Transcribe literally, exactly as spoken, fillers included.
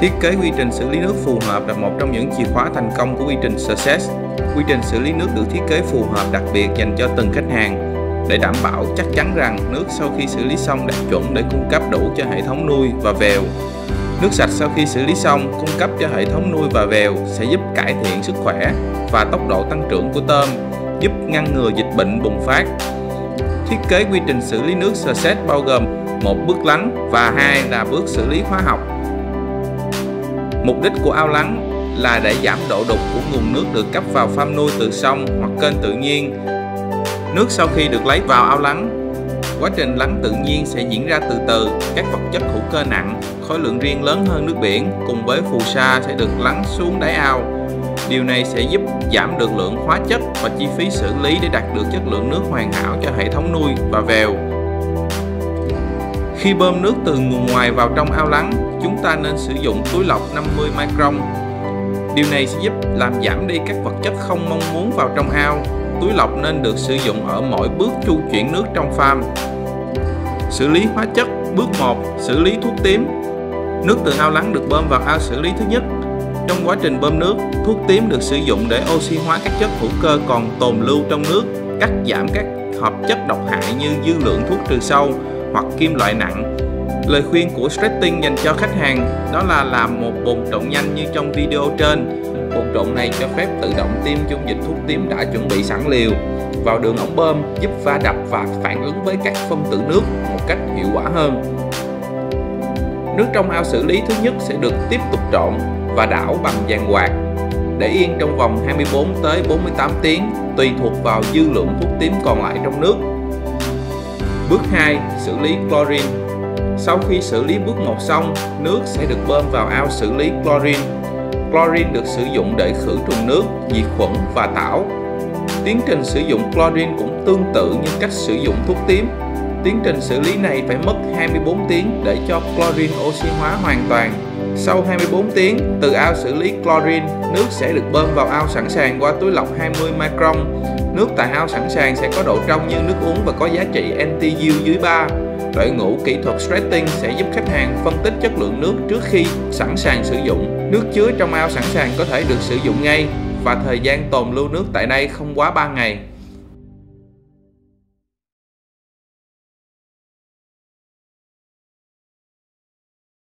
Thiết kế quy trình xử lý nước phù hợp là một trong những chìa khóa thành công của quy trình Success. Quy trình xử lý nước được thiết kế phù hợp đặc biệt dành cho từng khách hàng để đảm bảo chắc chắn rằng nước sau khi xử lý xong đạt chuẩn để cung cấp đủ cho hệ thống nuôi và vèo. Nước sạch sau khi xử lý xong cung cấp cho hệ thống nuôi và vèo sẽ giúp cải thiện sức khỏe và tốc độ tăng trưởng của tôm, giúp ngăn ngừa dịch bệnh bùng phát. Thiết kế quy trình xử lý nước Success bao gồm một bước lắng và hai là bước xử lý hóa học. Mục đích của ao lắng là để giảm độ đục của nguồn nước được cấp vào farm nuôi từ sông hoặc kênh tự nhiên. Nước sau khi được lấy vào ao lắng, quá trình lắng tự nhiên sẽ diễn ra từ từ. Các vật chất hữu cơ nặng, khối lượng riêng lớn hơn nước biển cùng với phù sa sẽ được lắng xuống đáy ao. Điều này sẽ giúp giảm được lượng hóa chất và chi phí xử lý để đạt được chất lượng nước hoàn hảo cho hệ thống nuôi và vèo. Khi bơm nước từ nguồn ngoài vào trong ao lắng, chúng ta nên sử dụng túi lọc năm mươi micron. Điều này sẽ giúp làm giảm đi các vật chất không mong muốn vào trong ao. Túi lọc nên được sử dụng ở mỗi bước chu chuyển nước trong farm. Xử lý hóa chất. Bước một. Xử lý thuốc tím. Nước từ ao lắng được bơm vào ao xử lý thứ nhất. Trong quá trình bơm nước, thuốc tím được sử dụng để oxy hóa các chất hữu cơ còn tồn lưu trong nước, cắt giảm các hợp chất độc hại như dư lượng thuốc trừ sâu hoặc kim loại nặng. Lời khuyên của Stretting dành cho khách hàng đó là làm một bồn trộn nhanh như trong video trên. Bồn trộn này cho phép tự động tiêm dung dịch thuốc tím đã chuẩn bị sẵn liều vào đường ống bơm, giúp va đập và phản ứng với các phân tử nước một cách hiệu quả hơn. Nước trong ao xử lý thứ nhất sẽ được tiếp tục trộn và đảo bằng dàn quạt để yên trong vòng hai mươi bốn tới bốn mươi tám tiếng, tùy thuộc vào dư lượng thuốc tím còn lại trong nước. Bước hai. Xử lý chlorine. Sau khi xử lý bước một xong, nước sẽ được bơm vào ao xử lý chlorine. Chlorine được sử dụng để khử trùng nước, diệt khuẩn và tảo. Tiến trình sử dụng chlorine cũng tương tự như cách sử dụng thuốc tím. Tiến trình xử lý này phải mất hai mươi bốn tiếng để cho chlorine oxy hóa hoàn toàn. Sau hai mươi bốn tiếng, từ ao xử lý chlorine, nước sẽ được bơm vào ao sẵn sàng qua túi lọc hai mươi micron. Nước tại ao sẵn sàng sẽ có độ trong như nước uống và có giá trị en tê u dưới ba. Đội ngũ kỹ thuật Stretting sẽ giúp khách hàng phân tích chất lượng nước trước khi sẵn sàng sử dụng. Nước chứa trong ao sẵn sàng có thể được sử dụng ngay và thời gian tồn lưu nước tại đây không quá ba ngày.